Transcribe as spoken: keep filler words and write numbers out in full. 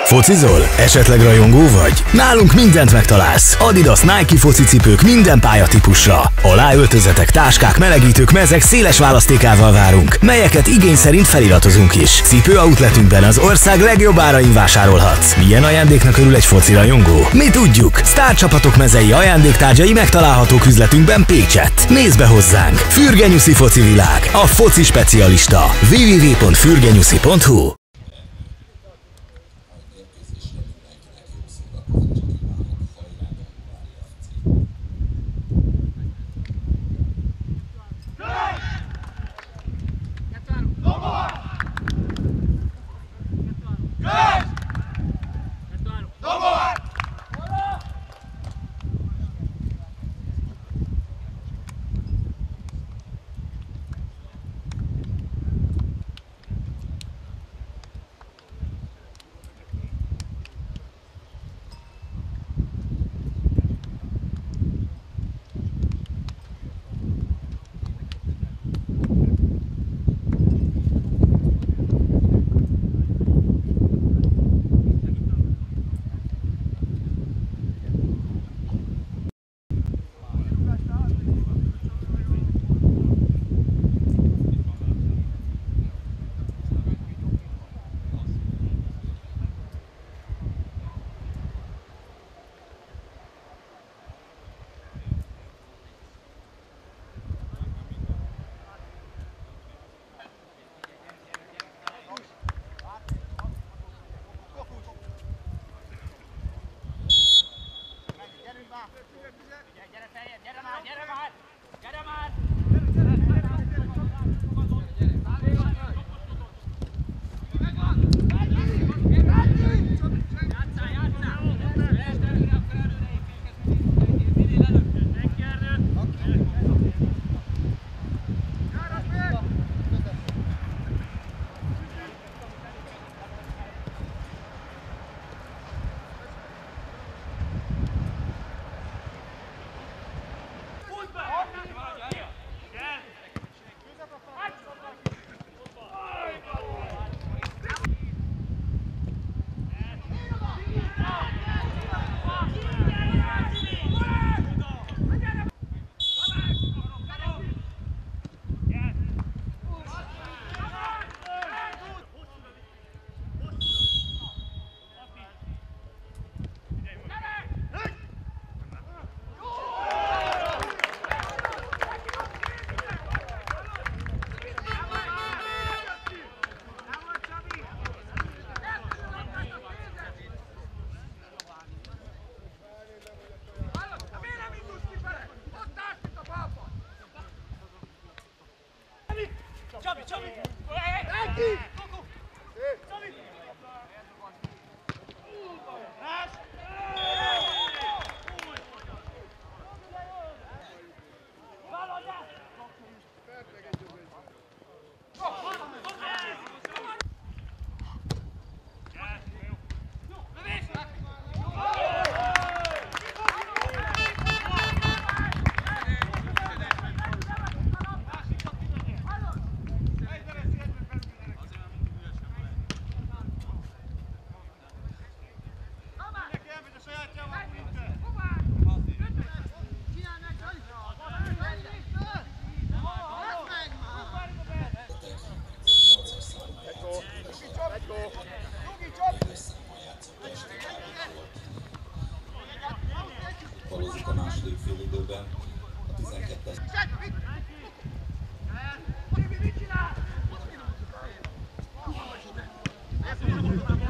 Focizol? Esetleg rajongó vagy? Nálunk mindent megtalálsz. Adidas, Nike focicipők minden pályatípusra. Aláöltözetek, táskák, melegítők, mezek széles választékával várunk, melyeket igény szerint feliratozunk is. Cipőoutletünkben az ország legjobb árain vásárolhatsz. Milyen ajándéknak örül egy foci rajongó? Mi tudjuk! Sztárcsapatok mezei ajándéktárgyai megtalálhatók üzletünkben Pécsett. Nézd be hozzánk! Fürgenyuszi foci világ, a foci specialista. double-u double-u double-u pont fürgenyuszi pont hu Csabi, Csabi! Valózik a második fél időben, a tizenkettes. Mit csinál?